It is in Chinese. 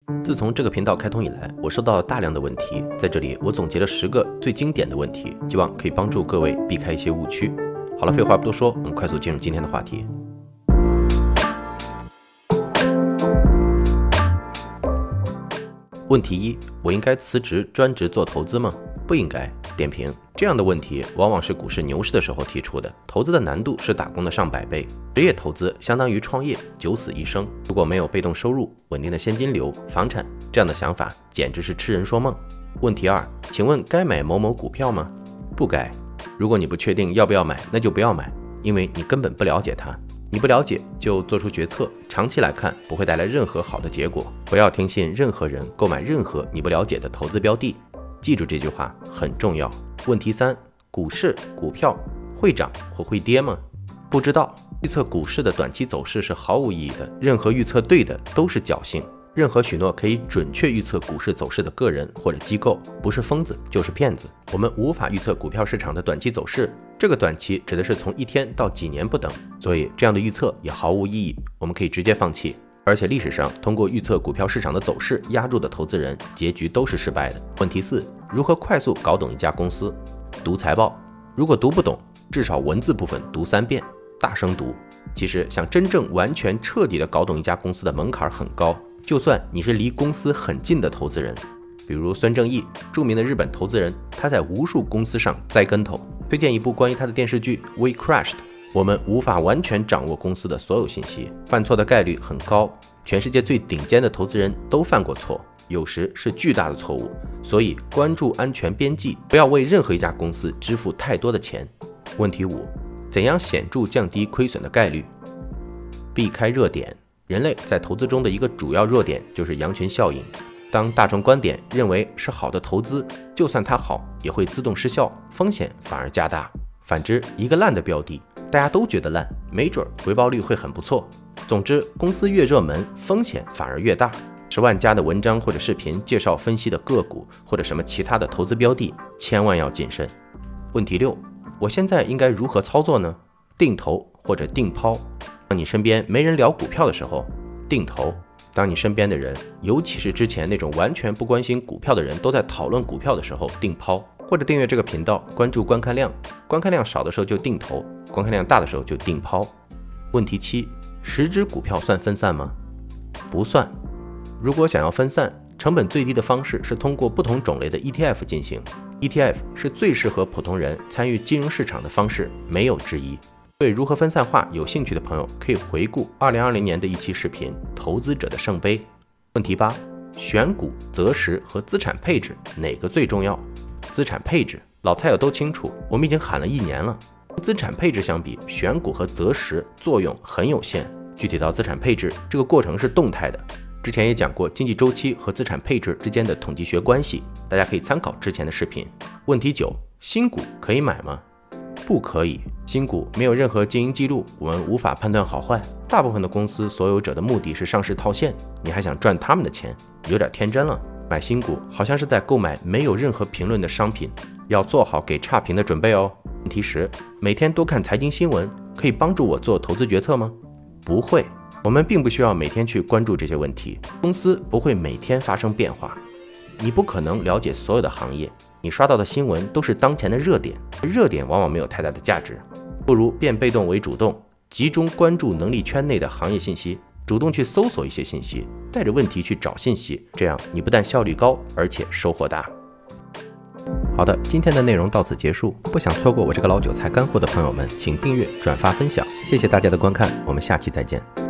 自从这个频道开通以来，我收到了大量的问题，在这里我总结了10个最经典的问题，希望可以帮助各位避开一些误区。好了，废话不多说，我们快速进入今天的话题。问题1：我应该辞职专职做投资吗？不应该。点评：这样的问题往往是股市牛市的时候提出的。投资的难度是打工的上百倍，职业投资相当于创业，九死一生。如果没有被动收入、稳定的现金流、房产，这样的想法简直是痴人说梦。问题2：请问该买某某股票吗？不该。如果你不确定要不要买，那就不要买，因为你根本不了解它。你不了解就做出决策，长期来看不会带来任何好的结果。不要听信任何人购买任何你不了解的投资标的。记住这句话很重要。问题3：股市、股票会涨或会跌吗？不知道。预测股市的短期走势是毫无意义的，任何预测对的都是侥幸。任何许诺可以准确预测股市走势的个人或者机构，不是疯子就是骗子。我们无法预测股票市场的短期走势，这个短期指的是从1天到几年不等，所以这样的预测也毫无意义，我们可以直接放弃。而且历史上通过预测股票市场的走势压住的投资人，结局都是失败的。问题4：如何快速搞懂一家公司？读财报，如果读不懂，至少文字部分读3遍，大声读。其实想真正完全彻底的搞懂一家公司的门槛很高，就算你是离公司很近的投资人，比如孙正义，著名的日本投资人，他在无数公司上栽跟头。推荐一部关于他的电视剧 We Crashed。我们无法完全掌握公司的所有信息，犯错的概率很高。全世界最顶尖的投资人都犯过错，有时是巨大的错误。所以关注安全边际，不要为任何一家公司支付太多的钱。问题5：怎样显著降低亏损的概率？避开热点。人类在投资中的一个主要弱点就是羊群效应。当大众观点认为是好的投资，就算它好，也会自动失效，风险反而加大。反之，一个烂的标的，大家都觉得烂，没准回报率会很不错。总之，公司越热门，风险反而越大。10万加的文章或者视频介绍分析的个股或者什么其他的投资标的，千万要谨慎。问题6：我现在应该如何操作呢？定投或者定抛。当你身边没人聊股票的时候，定投；当你身边的人，尤其是之前那种完全不关心股票的人都在讨论股票的时候，定抛。或者订阅这个频道，关注观看量，观看量少的时候就定投，观看量大的时候就定抛。问题7： 10只股票算分散吗？不算。如果想要分散，成本最低的方式是通过不同种类的 ETF 进行。ETF 是最适合普通人参与金融市场的方式，没有之一。对如何分散化有兴趣的朋友，可以回顾2020年的一期视频《投资者的圣杯》。问题8：选股、择时和资产配置哪个最重要？资产配置，老菜友都清楚，我们已经喊了1年了。跟资产配置相比，选股和择时作用很有限。具体到资产配置，这个过程是动态的。之前也讲过经济周期和资产配置之间的统计学关系，大家可以参考之前的视频。问题9：新股可以买吗？不可以。新股没有任何经营记录，我们无法判断好坏。大部分的公司所有者的目的是上市套现，你还想赚他们的钱，有点天真了。买新股好像是在购买没有任何评论的商品，要做好给差评的准备哦。问题10：每天多看财经新闻可以帮助我做投资决策吗？不会，我们并不需要每天去关注这些问题，公司不会每天发生变化，你不可能了解所有的行业，你刷到的新闻都是当前的热点，热点往往没有太大的价值，不如变被动为主动，集中关注能力圈内的行业信息，主动去搜索一些信息，带着问题去找信息，这样你不但效率高，而且收获大。好的，今天的内容到此结束。不想错过我这个老韭菜干货的朋友们，请订阅、转发、分享。谢谢大家的观看，我们下期再见。